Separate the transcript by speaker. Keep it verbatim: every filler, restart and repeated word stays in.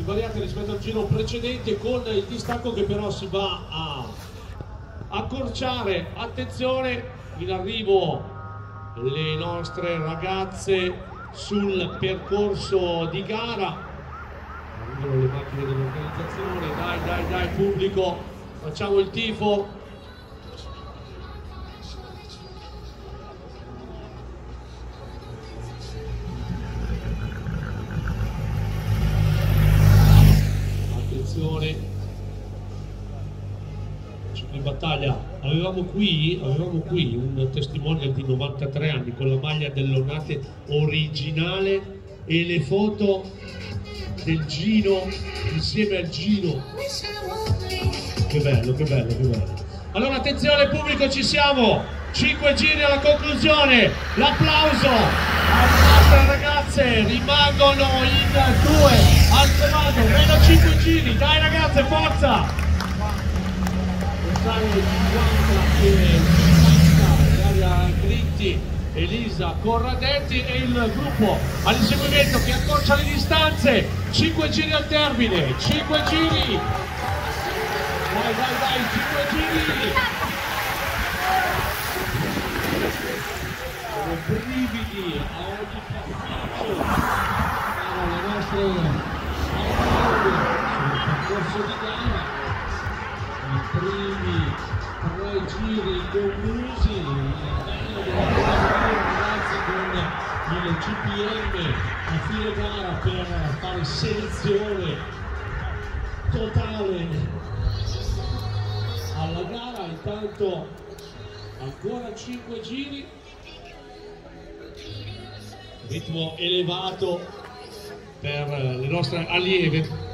Speaker 1: svariate rispetto al giro precedente, con il distacco che però si va a accorciare. Attenzione, in arrivo le nostre ragazze sul percorso di gara, arrivano le macchine dell'organizzazione. Dai dai dai pubblico, facciamo il tifo. In battaglia avevamo qui, avevamo qui un testimonial di novantatré anni con la maglia dell'Onate originale e le foto del Gino insieme al Gino. Che bello, che bello, che bello. Allora attenzione pubblico, ci siamo, cinque giri alla conclusione, l'applauso alle nostre ragazze, rimangono in due al comando, meno cinque giri, dai ragazze, forza! cinquanta e sessanta, Daria Gritti, Elisa Corradetti e il gruppo all'inseguimento che accorcia le distanze. Cinque giri al termine, cinque giri, dai dai dai, cinque giri. Sono brividi a ogni passaggio, sono le nostre sul percorso di gara. I primi tre giri conclusi, ragazzi con il G P M a fine gara per fare selezione totale alla gara. Intanto ancora cinque giri, ritmo elevato per le nostre allieve.